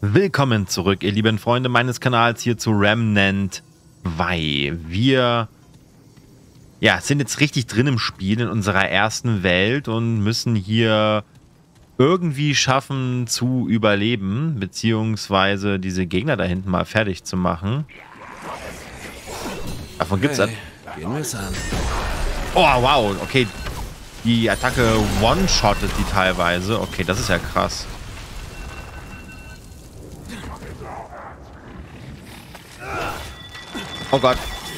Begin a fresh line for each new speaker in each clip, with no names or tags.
Willkommen zurück, ihr lieben Freunde meines Kanals, hier zu Remnant 2. Wir sind jetzt richtig drin im Spiel, in unserer ersten Welt und müssen hier irgendwie schaffen zu überleben, beziehungsweise diese Gegner da hinten mal fertig zu machen. Davon gibt's
gehen wir's an.
Oh, wow, okay. Die Attacke one-shottet die teilweise. Okay, das ist ja krass. Oh Gott.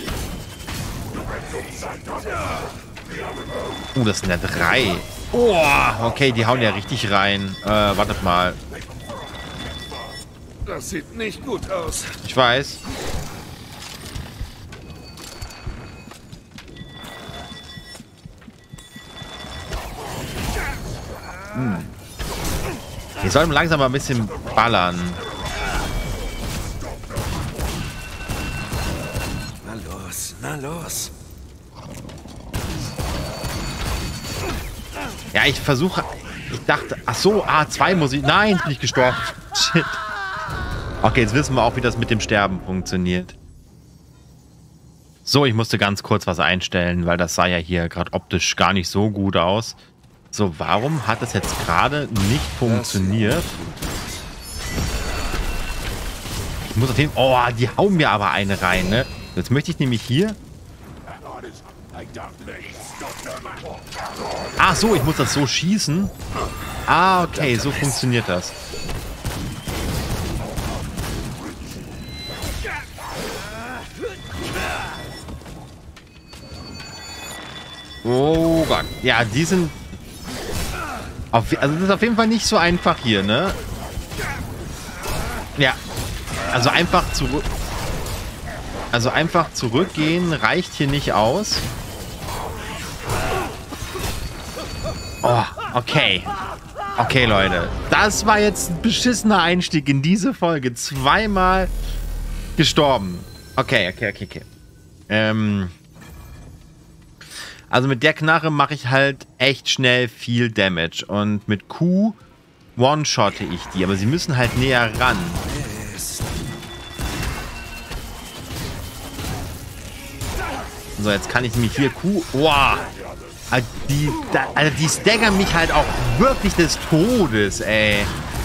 Das sind ja 3. Oh, okay, die hauen ja richtig rein. Wartet mal.
Das sieht nicht gut aus.
Ich weiß. Wir sollten langsam mal ein bisschen ballern.
Na los.
Ja, ich versuche... Ich dachte... Ach so, A2 muss ich... Nein, bin ich gestorben. Shit. Okay, jetzt wissen wir auch, wie das mit dem Sterben funktioniert. So, ich musste ganz kurz was einstellen, weil das sah ja hier gerade optisch gar nicht so gut aus. So, warum hat das jetzt gerade nicht funktioniert? Ich muss auf jeden Fall... Oh, die hauen mir aber eine rein, ne? Jetzt möchte ich nämlich hier... Ach so, ich muss das so schießen. Ah, okay, so funktioniert das. Oh Gott. Ja, die sind... also das ist auf jeden Fall nicht so einfach hier, ne? Ja. Also einfach zurück... Also einfach zurückgehen reicht hier nicht aus. Oh, okay. Okay, Leute. Das war jetzt ein beschissener Einstieg in diese Folge. 2-mal gestorben. Okay. Also mit der Knarre mache ich halt echt schnell viel Damage. Und mit Q one-shotte ich die. Aber sie müssen halt näher ran. So, jetzt kann ich nämlich hier Q... Wow. Also die staggern mich halt auch wirklich des Todes, ey.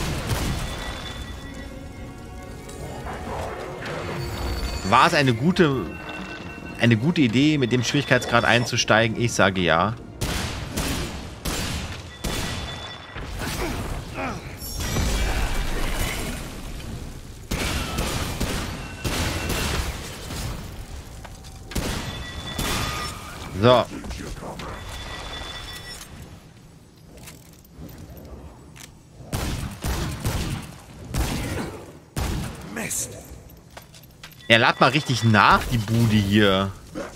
War es eine gute Idee, mit dem Schwierigkeitsgrad einzusteigen? Ich sage ja. So.
Mist.
Er lad mal richtig nach, die Bude hier.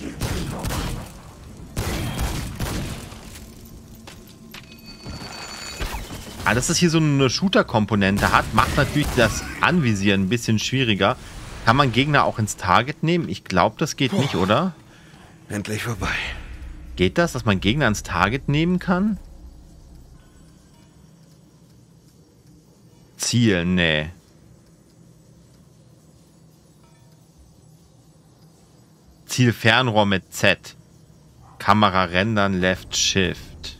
Dass das hier so eine Shooter-Komponente hat, macht natürlich das Anvisieren ein bisschen schwieriger. Kann man Gegner auch ins Target nehmen? Ich glaube, das geht nicht, oder?
Endlich vorbei.
Geht das, dass man Gegner ins Target nehmen kann? Ziel, nee. Ziel Fernrohr mit Z. Kamera rendern, Left Shift.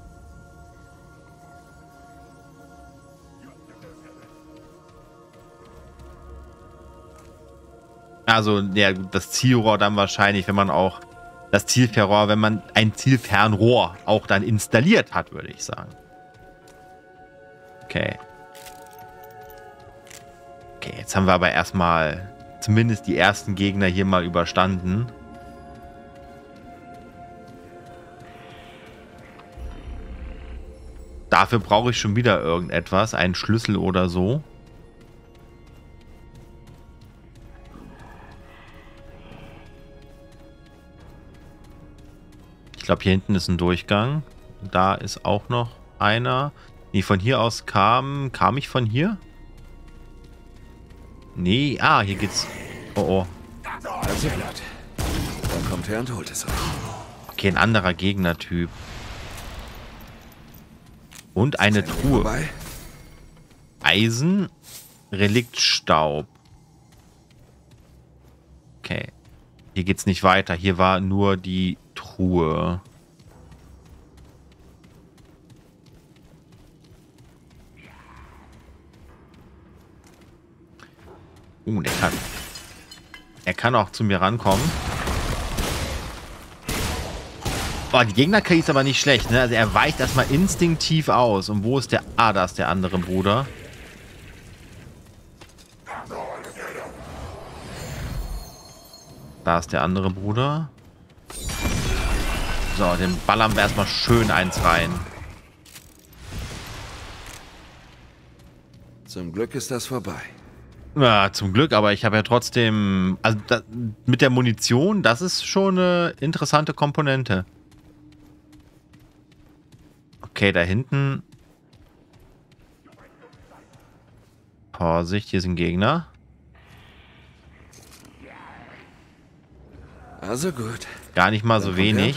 Also, ja, das Zielrohr dann wahrscheinlich, wenn man auch das Zielfernrohr, wenn man ein Zielfernrohr auch dann installiert hat, würde ich sagen. Okay. Okay, jetzt haben wir aber erstmal zumindest die ersten Gegner hier mal überstanden. Dafür brauche ich schon wieder irgendetwas, einen Schlüssel oder so. Ich glaube, hier hinten ist ein Durchgang. Da ist auch noch einer. Nee, von hier aus kam ich von hier? Nee, hier geht's. Oh.
Also bleibt. Dann kommt her und holt es euch.
Okay, ein anderer Gegnertyp. Und eine Truhe.
Vorbei?
Eisen. Reliktstaub. Okay. Hier geht's nicht weiter. Hier war nur die Truhe. Der kann. Er kann auch zu mir rankommen. Boah, die Gegner-KI ist aber nicht schlecht, ne? Also er weicht erstmal instinktiv aus. Und wo ist der... Ah, da ist der andere Bruder. Da ist der andere Bruder. So, den ballern wir erstmal schön eins rein.
Zum Glück ist das vorbei.
Ja, zum Glück, aber ich habe ja trotzdem... Also mit der Munition, das ist schon eine interessante Komponente. Okay, da hinten... Vorsicht, hier sind Gegner.
Also gut.
Gar nicht mal so wenig.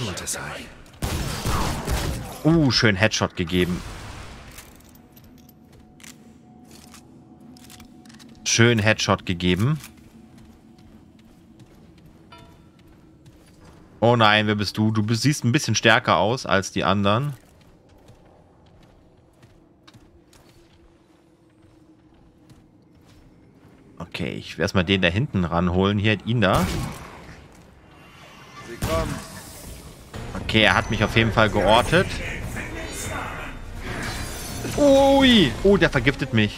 Schön Headshot gegeben. Schön Headshot gegeben. Oh nein, wer bist du? Du siehst ein bisschen stärker aus als die anderen. Okay, ich werde erstmal den da hinten ranholen. Hier hat ihn da. Okay, er hat mich auf jeden Fall geortet. Ui! Oh, der vergiftet mich.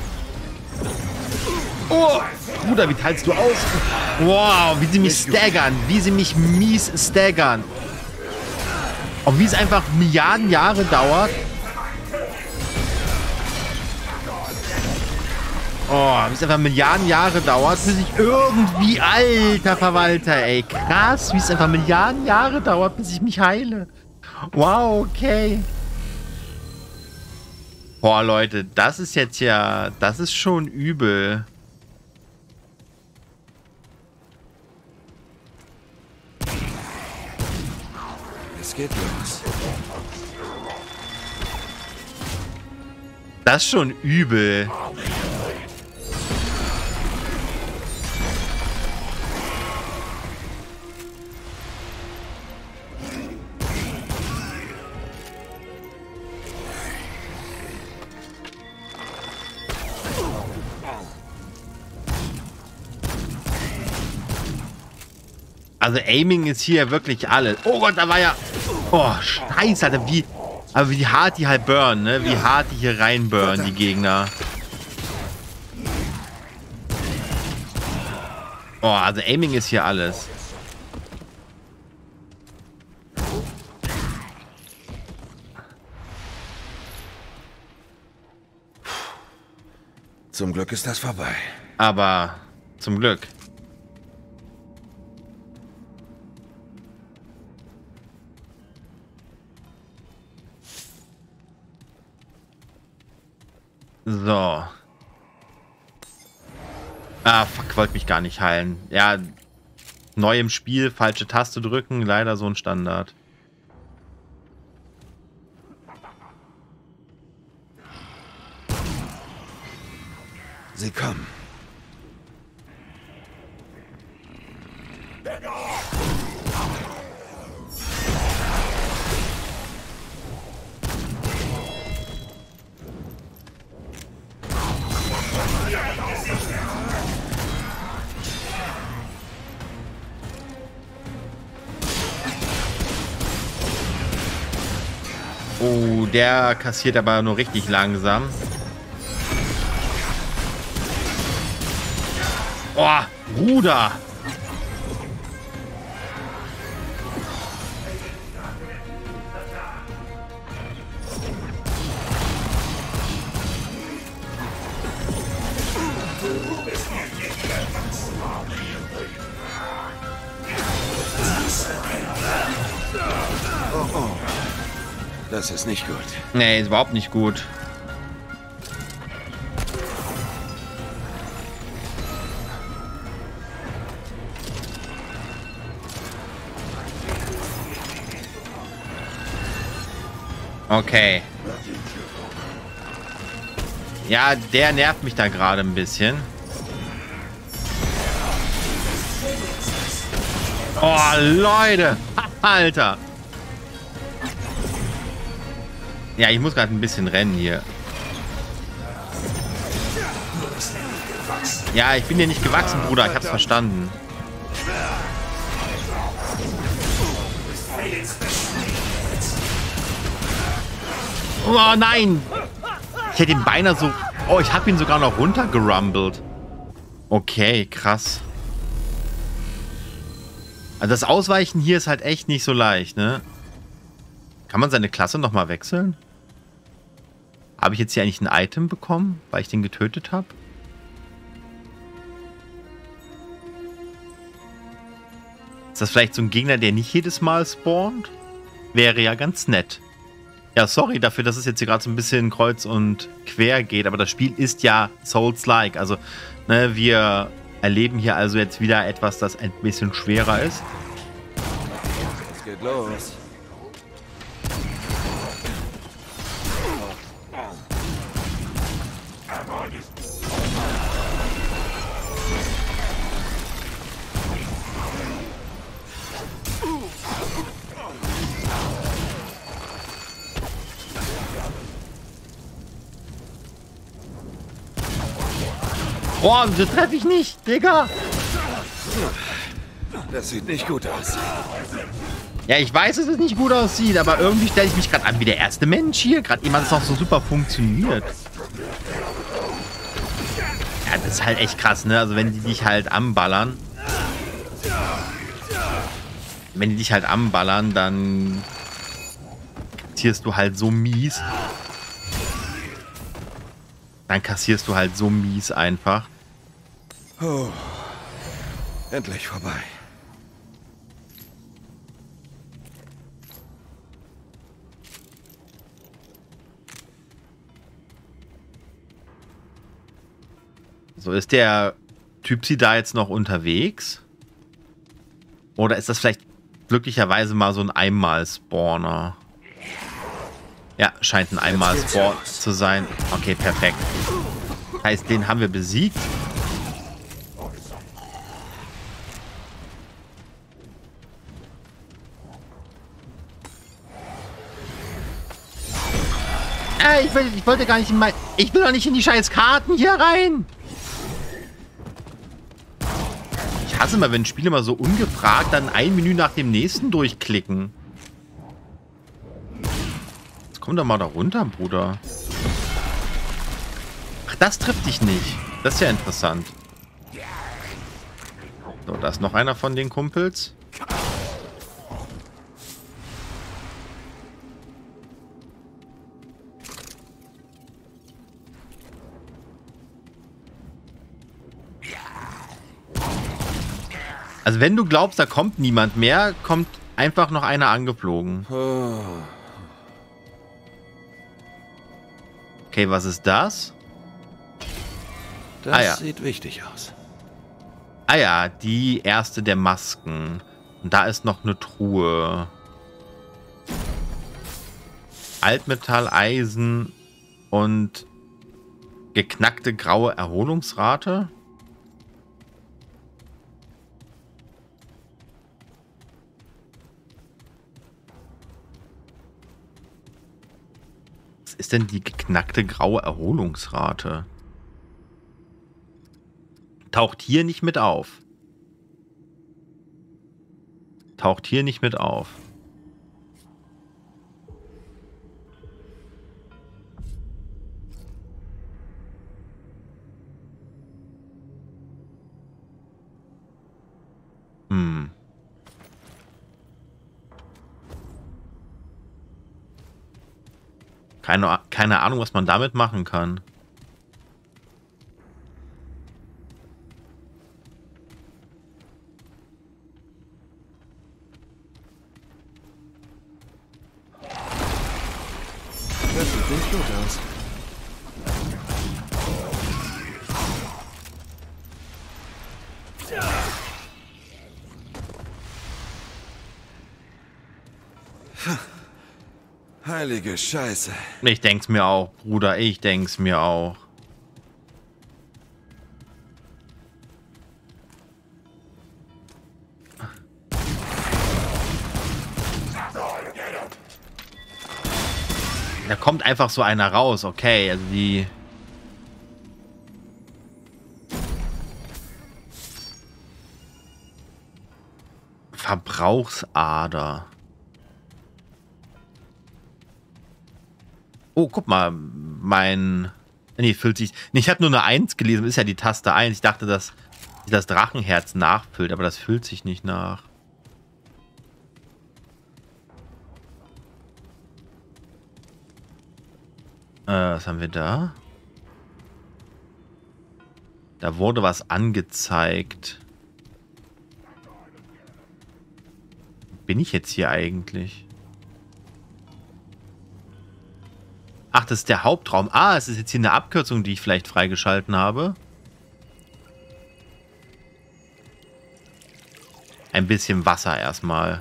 Oh! Bruder, wie teilst du aus? Wow, wie sie mich staggern. Wie sie mich mies staggern. Und wie es einfach Milliarden Jahre dauert. Oh, wie es einfach Milliarden Jahre dauert, bis ich irgendwie... Alter Verwalter, ey. Krass, wie es einfach Milliarden Jahre dauert, bis ich mich heile. Wow, okay. Boah, Leute, das ist jetzt ja... Das ist schon übel.
Es geht los.
Das ist schon übel. Also Aiming ist hier wirklich alles. Oh Gott, da war ja... Oh, scheiße, Alter, aber wie hart die halt burnen, ne? Wie hart die hier reinburnen, die Gegner. Oh, also Aiming ist hier alles.
Zum Glück ist das vorbei.
Aber zum Glück. So. Ah, fuck, wollte mich gar nicht heilen. Ja, neu im Spiel, falsche Taste drücken, leider so ein Standard.
Sie kommen.
Oh, der kassiert aber nur richtig langsam. Oh, Bruder!
Oh, oh. Das ist nicht gut.
Nee, ist überhaupt nicht gut. Okay. Ja, der nervt mich da gerade ein bisschen. Oh, Leute. Alter. Ja, ich muss gerade ein bisschen rennen hier. Ja, ich bin dir nicht gewachsen, Bruder. Ich hab's verstanden. Oh, nein. Ich hätte ihn beinahe so... Oh, ich habe ihn sogar noch runtergerumbelt. Okay, krass. Also das Ausweichen hier ist halt echt nicht so leicht, ne? Kann man seine Klasse nochmal wechseln? Habe ich jetzt hier eigentlich ein Item bekommen, weil ich den getötet habe? Ist das vielleicht so ein Gegner, der nicht jedes Mal spawnt? Wäre ja ganz nett. Ja, sorry dafür, dass es jetzt hier gerade so ein bisschen kreuz und quer geht, aber das Spiel ist ja Souls-like. Also, ne, wir erleben hier also jetzt wieder etwas, das ein bisschen schwerer ist.
Es geht los.
Boah, wieso treffe ich nicht, Digga?
Das sieht nicht gut aus.
Ja, ich weiß, dass es nicht gut aussieht, aber irgendwie stelle ich mich gerade an wie der erste Mensch hier. Gerade jemand, das noch so super funktioniert. Ja, das ist halt echt krass, ne? Also wenn die dich halt anballern. Wenn die dich halt anballern, dann kassierst du halt so mies. Dann kassierst du halt so mies einfach.
Oh, endlich vorbei.
So, ist der Typ da jetzt noch unterwegs? Oder ist das vielleicht glücklicherweise mal so ein Einmal-Spawner? Ja, scheint ein Einmal-Spawn zu sein. Okay, perfekt. Heißt, den haben wir besiegt. Ich wollte gar nicht in mein... Ich will doch nicht in die scheiß Karten hier rein. Ich hasse mal, wenn Spiele mal so ungefragt dann ein Menü nach dem nächsten durchklicken. Jetzt komm doch mal da runter, Bruder. Ach, das trifft dich nicht. Das ist ja interessant. So, da ist noch einer von den Kumpels. Also wenn du glaubst, da kommt niemand mehr, kommt einfach noch einer angeflogen. Okay, was ist das?
Das sieht wichtig aus.
Ah ja, die erste der Masken. Und da ist noch eine Truhe. Altmetall, Eisen und geknackte graue Erholungsrate. Was ist denn die geknackte graue Erholungsrate? Taucht hier nicht mit auf. Taucht hier nicht mit auf. Keine Ahnung, was man damit machen kann.
Das sieht nicht gut aus. Heilige Scheiße.
Ich denk's mir auch, Bruder. Ich denk's mir auch. Da kommt einfach so einer raus. Okay, also die... Verbrauchsader. Oh, guck mal. Mein... Nee, füllt sich... Nee, ich habe nur eine 1 gelesen. Das ist ja die Taste 1. Ich dachte, dass sich das Drachenherz nachfüllt, aber das füllt sich nicht nach. Was haben wir da? Da wurde was angezeigt. Bin ich jetzt hier eigentlich? Ach, das ist der Hauptraum. Ah, es ist jetzt hier eine Abkürzung, die ich vielleicht freigeschalten habe. Ein bisschen Wasser erstmal.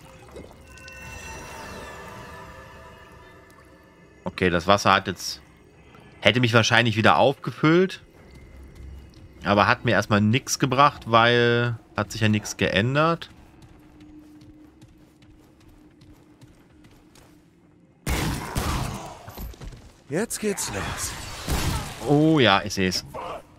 Okay, das Wasser hat jetzt... Hätte mich wahrscheinlich wieder aufgefüllt. Aber hat mir erstmal nichts gebracht, weil... Hat sich ja nichts geändert.
Jetzt geht's los.
Oh ja, ich sehe es.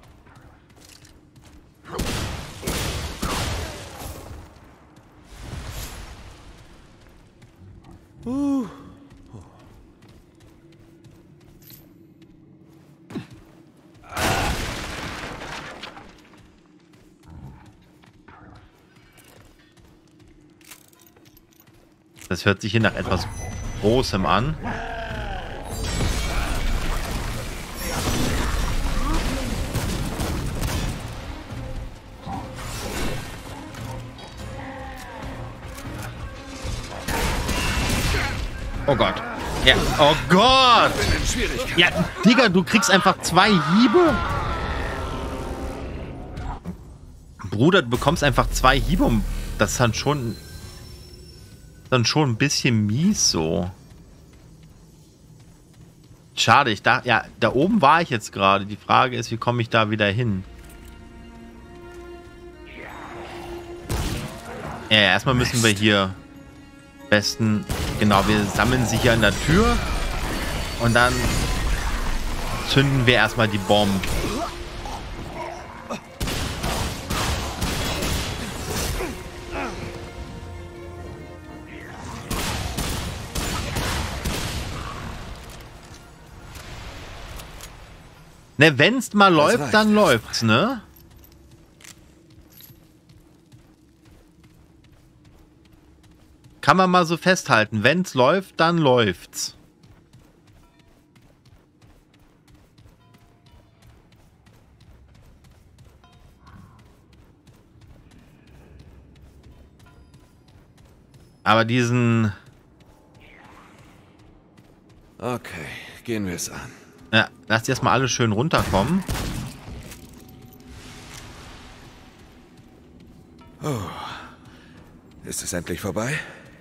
Das hört sich hier nach etwas Großem an. Oh Gott. Ja. Oh Gott. Ja, Digga, du kriegst einfach 2 Hiebe. Bruder, du bekommst einfach 2 Hiebe. Und das ist dann schon ein bisschen mies so. Schade, ich dachte, ja, da oben war ich jetzt gerade. Die Frage ist, wie komme ich da wieder hin? Ja, erstmal müssen wir hier besten... Genau, wir sammeln sie hier an der Tür. Und dann zünden wir erstmal die Bomben. Ne, wenn's mal läuft, dann läuft's, ne? Kann man mal so festhalten. Wenn's läuft, dann läuft's. Aber diesen...
Okay, gehen wir es an.
Ja, lasst erstmal alle schön runterkommen.
Oh. Ist es endlich vorbei?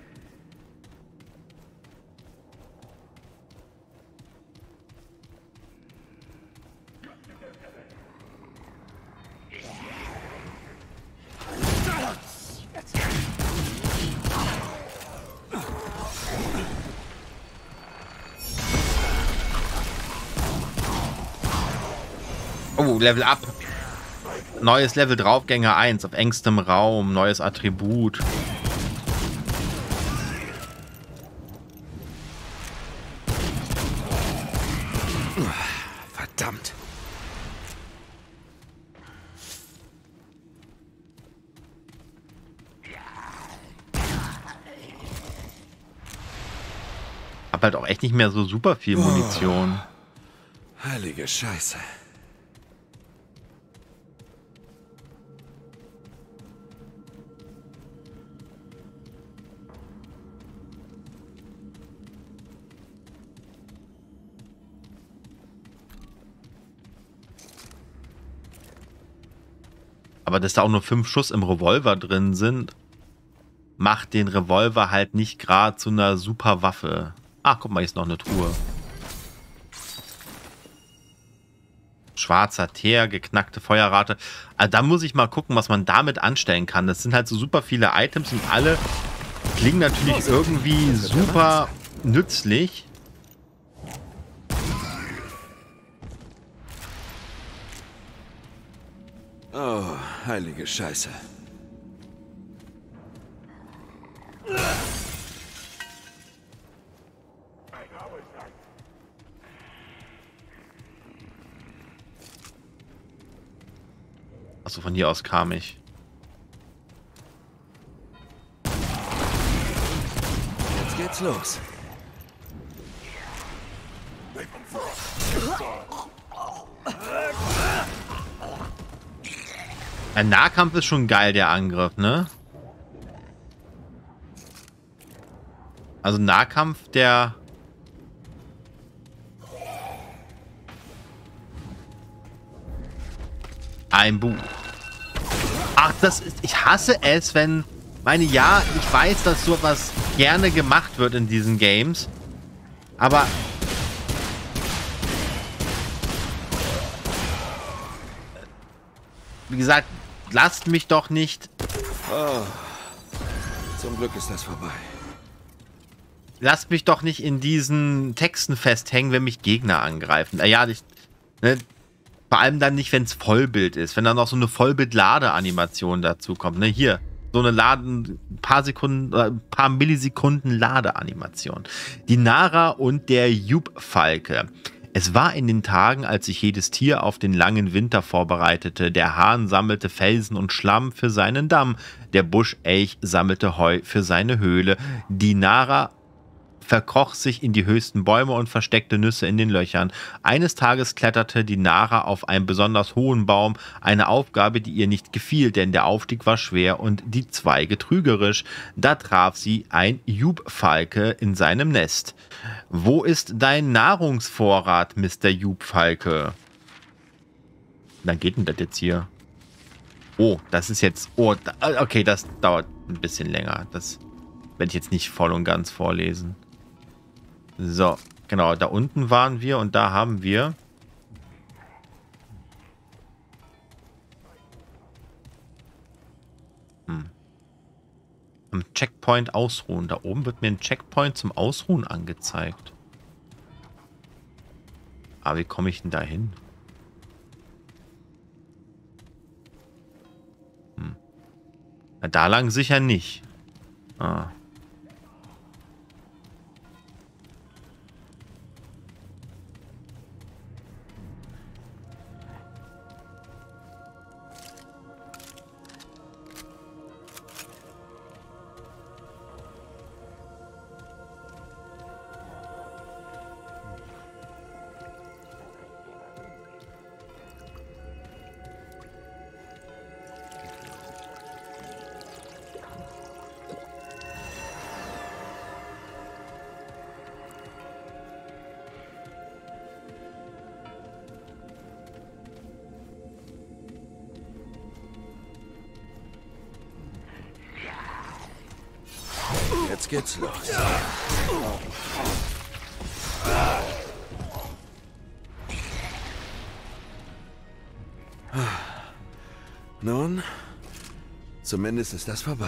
Oh, Level up. Neues Level Draufgänger 1 auf engstem Raum. Neues Attribut.
Verdammt.
Hab halt auch echt nicht mehr so super viel Munition.
Heilige Scheiße.
Aber dass da auch nur 5 Schuss im Revolver drin sind, macht den Revolver halt nicht gerade zu einer super Waffe. Ah, guck mal, hier ist noch eine Truhe. Schwarzer Teer, geknackte Feuerrate. Also da muss ich mal gucken, was man damit anstellen kann. Das sind halt so super viele Items und alle klingen natürlich irgendwie super nützlich.
Oh, heilige Scheiße.
Achso, von hier aus kam ich.
Jetzt geht's los.
Ein Nahkampf ist schon geil, der Angriff, ne? Also Nahkampf, der... Ein Buch. Ach, das ist... Ich hasse es, wenn... Ja, ich weiß, dass sowas gerne gemacht wird in diesen Games. Aber... Wie gesagt, lasst mich doch nicht...
Oh, zum Glück ist das vorbei.
Lasst mich doch nicht in diesen Texten festhängen, wenn mich Gegner angreifen. Ja, ne, vor allem dann nicht, wenn es Vollbild ist. Wenn dann noch so eine Vollbild-Lade-Animation dazu kommt. Ne, hier, so eine ein paar Millisekunden Ladeanimation. Die Nara und der Jubfalke. Es war in den Tagen, als sich jedes Tier auf den langen Winter vorbereitete. Der Hahn sammelte Felsen und Schlamm für seinen Damm. Der Buschelch sammelte Heu für seine Höhle. Die Nara verkroch sich in die höchsten Bäume und versteckte Nüsse in den Löchern. Eines Tages kletterte die Nara auf einen besonders hohen Baum, eine Aufgabe, die ihr nicht gefiel, denn der Aufstieg war schwer und die Zweige trügerisch. Da traf sie ein Jubfalke in seinem Nest. »Wo ist dein Nahrungsvorrat, Mr. Jubfalke?« Dann geht denn das jetzt hier? Oh, das ist jetzt... Oh, okay, das dauert ein bisschen länger. Das werde ich jetzt nicht voll und ganz vorlesen. So, genau, da unten waren wir und da haben wir... Am Checkpoint ausruhen. Da oben wird mir ein Checkpoint zum Ausruhen angezeigt. Aber wie komme ich denn da hin? Na, da lang sicher nicht. Ah.
Jetzt geht's los. Nun, zumindest ist das vorbei.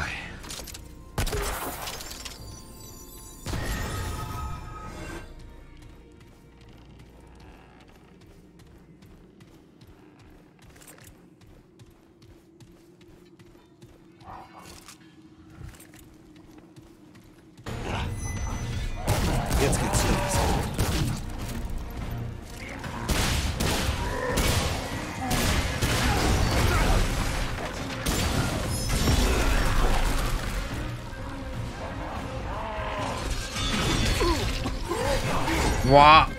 Jetzt geht's los.
Boah.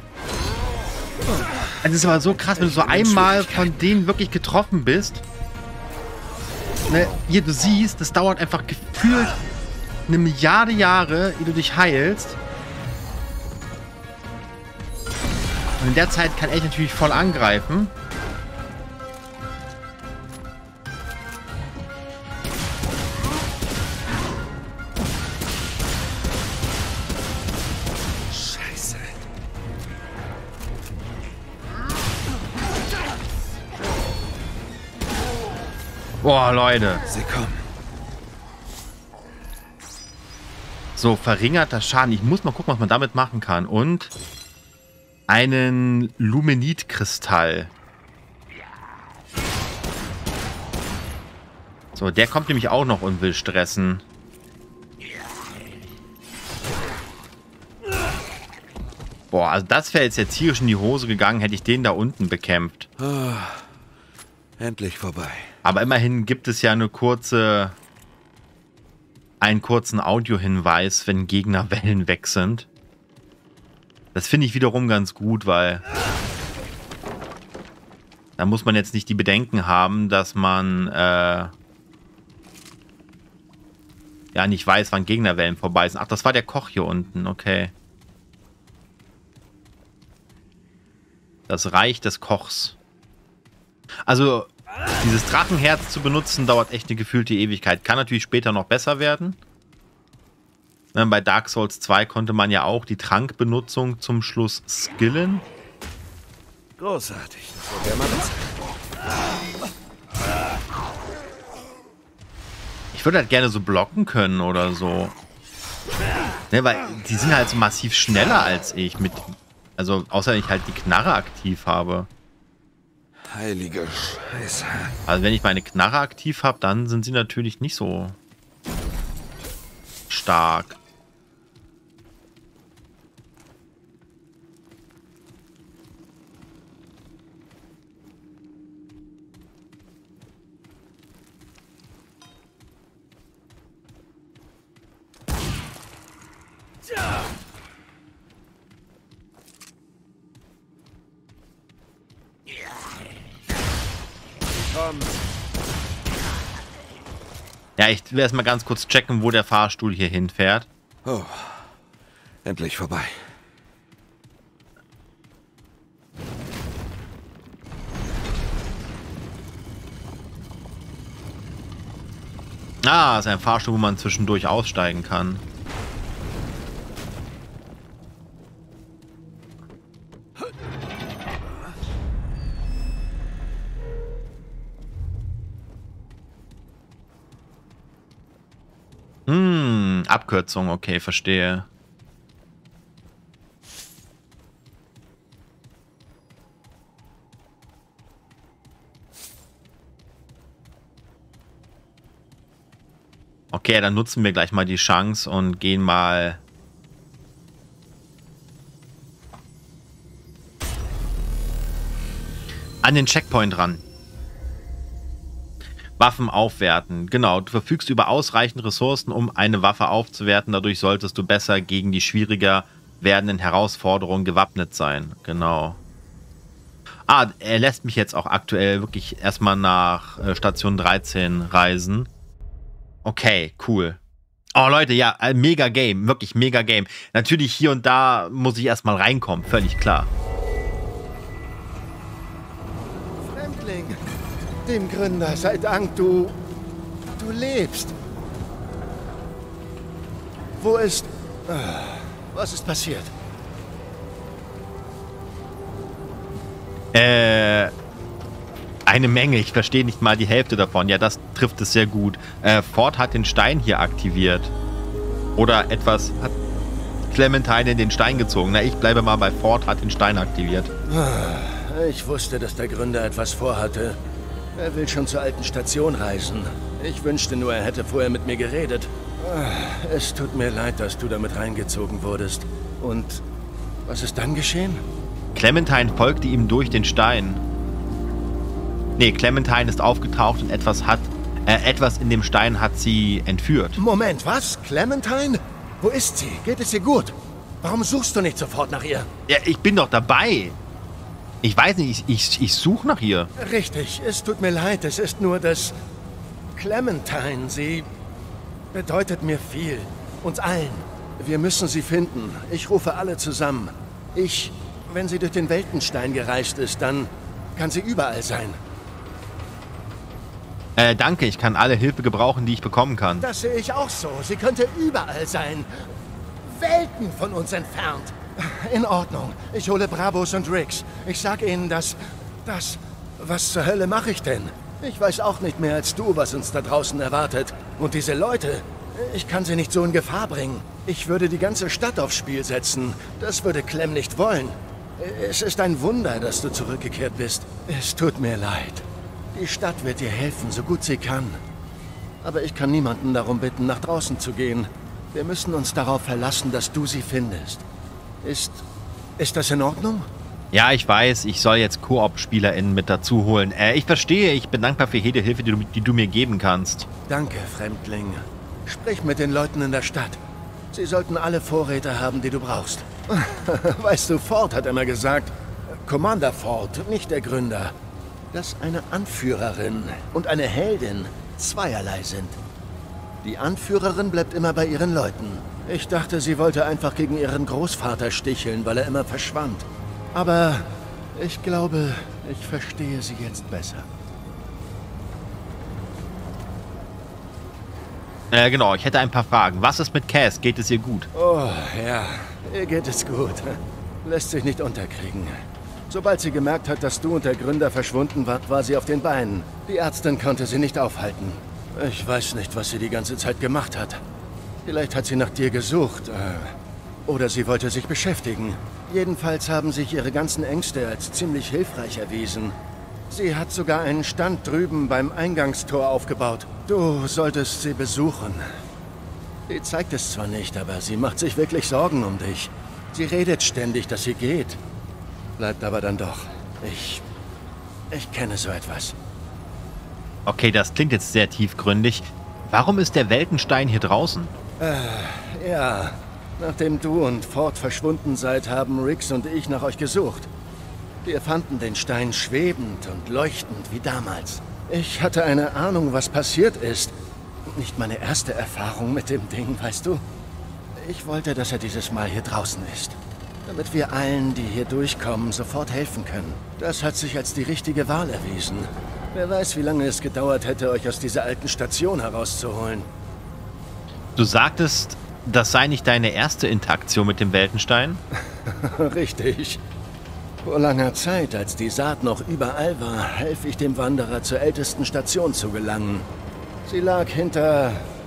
Das ist aber so krass, wenn du so einmal von denen wirklich getroffen bist. Ne, hier, du siehst, das dauert einfach gefühlt eine Milliarde Jahre, ehe du dich heilst. Und in der Zeit kann ich natürlich voll angreifen.
Scheiße.
Boah, Leute.
Sie kommen.
So, verringerter Schaden. Ich muss mal gucken, was man damit machen kann. Und einen Lumenit-Kristall. So, der kommt nämlich auch noch und will stressen. Boah, also das wäre jetzt tierisch in die Hose gegangen, hätte ich den da unten bekämpft.
Oh, endlich vorbei.
Aber immerhin gibt es ja einen kurzen Audiohinweis, wenn Gegner Wellen weg sind. Das finde ich wiederum ganz gut, weil da muss man jetzt nicht die Bedenken haben, dass man ja nicht weiß, wann Gegnerwellen vorbei sind. Ach, das war der Koch hier unten, okay. Das Reich des Kochs. Also, dieses Drachenherz zu benutzen, dauert echt eine gefühlte Ewigkeit. Kann natürlich später noch besser werden. Bei Dark Souls 2 konnte man ja auch die Trankbenutzung zum Schluss skillen.
Großartig. So wäre man das.
Ich würde halt gerne so blocken können oder so. Ne, weil die sind halt so massiv schneller als ich. Also, außer ich halt die Knarre aktiv habe.
Heilige Scheiße.
Also, wenn ich meine Knarre aktiv habe, dann sind sie natürlich nicht so stark. Ja, ich will erstmal ganz kurz checken, wo der Fahrstuhl hier hinfährt.
Oh, endlich vorbei.
Ah, ist ein Fahrstuhl, wo man zwischendurch aussteigen kann. Abkürzung, okay, verstehe. Okay, dann nutzen wir gleich mal die Chance und gehen mal an den Checkpoint ran. Waffen aufwerten. Genau, du verfügst über ausreichend Ressourcen, um eine Waffe aufzuwerten. Dadurch solltest du besser gegen die schwieriger werdenden Herausforderungen gewappnet sein. Genau. Ah, er lässt mich jetzt auch aktuell wirklich erstmal nach Station 13 reisen. Okay, cool. Oh Leute, ja, mega Game. Wirklich mega Game. Natürlich hier und da muss ich erstmal reinkommen. Völlig klar.
Fremdling. Dem Gründer sei Dank, du lebst. Wo ist... was ist passiert?
Eine Menge. Ich verstehe nicht mal die Hälfte davon. Ja, das trifft es sehr gut. Ford hat den Stein hier aktiviert. Oder etwas hat Clementine in den Stein gezogen. Na, ich bleibe mal bei Ford hat den Stein aktiviert.
Ich wusste, dass der Gründer etwas vorhatte. Er will schon zur alten Station reisen. Ich wünschte nur, er hätte vorher mit mir geredet. Es tut mir leid, dass du damit reingezogen wurdest. Und was ist dann geschehen?
Clementine folgte ihm durch den Stein. Nee, Clementine ist aufgetaucht und etwas in dem Stein hat sie entführt.
Moment, was? Clementine? Wo ist sie? Geht es ihr gut? Warum suchst du nicht sofort nach ihr?
Ja, ich bin doch dabei. Ich weiß nicht, ich suche nach ihr.
Richtig, es tut mir leid. Es ist nur, dass Clementine, sie bedeutet mir viel. Uns allen. Wir müssen sie finden. Ich rufe alle zusammen. Wenn sie durch den Weltenstein gereist ist, dann kann sie überall sein.
Danke, ich kann alle Hilfe gebrauchen, die ich bekommen kann.
Das sehe ich auch so. Sie könnte überall sein. Welten von uns entfernt. In Ordnung. Ich hole Bravos und Riggs. Ich sag ihnen, dass... Was zur Hölle mache ich denn? Ich weiß auch nicht mehr als du, was uns da draußen erwartet. Und diese Leute, ich kann sie nicht so in Gefahr bringen. Ich würde die ganze Stadt aufs Spiel setzen. Das würde Clem nicht wollen. Es ist ein Wunder, dass du zurückgekehrt bist. Es tut mir leid. Die Stadt wird dir helfen, so gut sie kann. Aber ich kann niemanden darum bitten, nach draußen zu gehen. Wir müssen uns darauf verlassen, dass du sie findest. Ist das in Ordnung?
Ja, ich weiß, ich soll jetzt Koop-SpielerInnen mit dazu holen. Ich verstehe, ich bin dankbar für jede Hilfe, die du mir geben kannst.
Danke, Fremdling. Sprich mit den Leuten in der Stadt. Sie sollten alle Vorräte haben, die du brauchst. Weißt du, Ford hat immer gesagt, Commander Ford, nicht der Gründer, dass eine Anführerin und eine Heldin zweierlei sind. Die Anführerin bleibt immer bei ihren Leuten. Ich dachte, sie wollte einfach gegen ihren Großvater sticheln, weil er immer verschwand. Aber ich glaube, ich verstehe sie jetzt besser.
Genau, ich hätte ein paar Fragen. Was ist mit Cass? Geht es ihr gut?
Oh, ja, ihr geht es gut. Lässt sich nicht unterkriegen. Sobald sie gemerkt hat, dass du und der Gründer verschwunden wart, war sie auf den Beinen. Die Ärztin konnte sie nicht aufhalten. Ich weiß nicht, was sie die ganze Zeit gemacht hat. Vielleicht hat sie nach dir gesucht. Oder sie wollte sich beschäftigen. Jedenfalls haben sich ihre ganzen Ängste als ziemlich hilfreich erwiesen. Sie hat sogar einen Stand drüben beim Eingangstor aufgebaut. Du solltest sie besuchen. Sie zeigt es zwar nicht, aber sie macht sich wirklich Sorgen um dich. Sie redet ständig, dass sie geht. Bleibt aber dann doch. Ich kenne so etwas.
Okay, das klingt jetzt sehr tiefgründig. Warum ist der Weltenstein hier draußen?
Ja. Nachdem du und Ford verschwunden seid, haben Riggs und ich nach euch gesucht. Wir fanden den Stein schwebend und leuchtend wie damals. Ich hatte eine Ahnung, was passiert ist. Nicht meine erste Erfahrung mit dem Ding, weißt du? Ich wollte, dass er dieses Mal hier draußen ist. Damit wir allen, die hier durchkommen, sofort helfen können. Das hat sich als die richtige Wahl erwiesen. Wer weiß, wie lange es gedauert hätte, euch aus dieser alten Station herauszuholen.
Du sagtest, das sei nicht deine erste Interaktion mit dem Weltenstein?
Richtig. Vor langer Zeit, als die Saat noch überall war, half ich dem Wanderer zur ältesten Station zu gelangen. Sie lag hinter...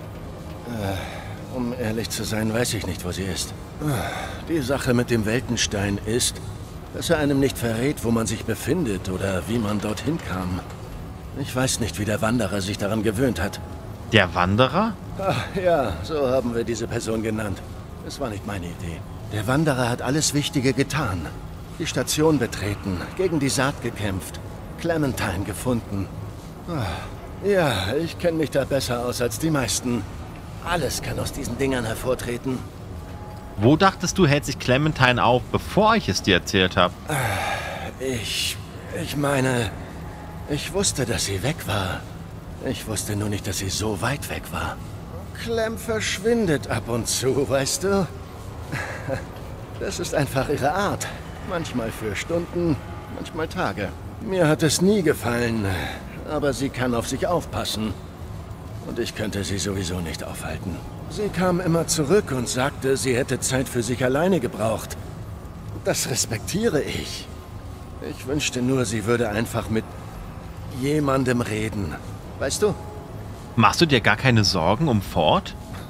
um ehrlich zu sein, weiß ich nicht, wo sie ist. Die Sache mit dem Weltenstein ist, dass er einem nicht verrät, wo man sich befindet oder wie man dorthin kam. Ich weiß nicht, wie der Wanderer sich daran gewöhnt hat.
Der Wanderer?
Ach, ja, so haben wir diese Person genannt. Es war nicht meine Idee. Der Wanderer hat alles Wichtige getan. Die Station betreten, gegen die Saat gekämpft, Clementine gefunden. Ja, ich kenne mich da besser aus als die meisten. Alles kann aus diesen Dingern hervortreten.
Wo dachtest du, hält sich Clementine auf, bevor ich es dir erzählt habe?
Ich meine, ich wusste, dass sie weg war. Ich wusste nur nicht, dass sie so weit weg war. Clem verschwindet ab und zu, weißt du? Das ist einfach ihre Art. Manchmal für Stunden, manchmal Tage. Mir hat es nie gefallen, aber sie kann auf sich aufpassen. Und ich könnte sie sowieso nicht aufhalten. Sie kam immer zurück und sagte, sie hätte Zeit für sich alleine gebraucht. Das respektiere ich. Ich wünschte nur, sie würde einfach mit jemandem reden. Weißt du?
Machst du dir gar keine Sorgen um Ford?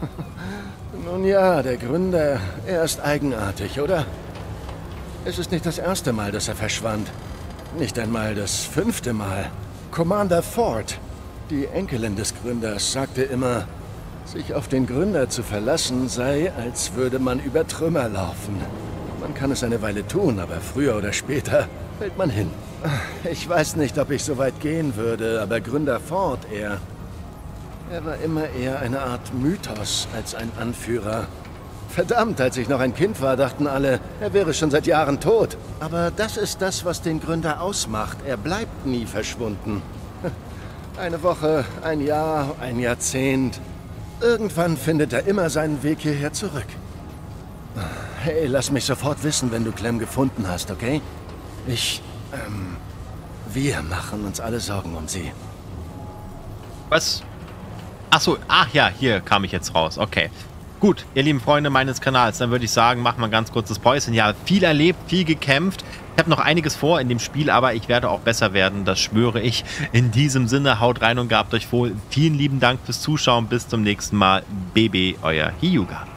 Nun ja, der Gründer, er ist eigenartig, oder? Es ist nicht das erste Mal, dass er verschwand. Nicht einmal das 5. Mal. Commander Ford, die Enkelin des Gründers, sagte immer, sich auf den Gründer zu verlassen sei, als würde man über Trümmer laufen. Man kann es eine Weile tun, aber früher oder später fällt man hin. Ich weiß nicht, ob ich so weit gehen würde, aber Gründer Ford, er war immer eher eine Art Mythos als ein Anführer. Verdammt, als ich noch ein Kind war, dachten alle, er wäre schon seit Jahren tot. Aber das ist das, was den Gründer ausmacht. Er bleibt nie verschwunden. Eine Woche, ein Jahr, ein Jahrzehnt. Irgendwann findet er immer seinen Weg hierher zurück. Hey, lass mich sofort wissen, wenn du Clem gefunden hast, okay? Wir machen uns alle Sorgen um sie.
Was? Achso, ach ja, hier kam ich jetzt raus. Okay. Gut, ihr lieben Freunde meines Kanals, dann würde ich sagen, machen wir ein ganz kurzes Päuschen. Ja, viel erlebt, viel gekämpft. Ich habe noch einiges vor in dem Spiel, aber ich werde auch besser werden, das schwöre ich. In diesem Sinne, haut rein und gabt euch wohl. Vielen lieben Dank fürs Zuschauen. Bis zum nächsten Mal. BB, euer Hyuga.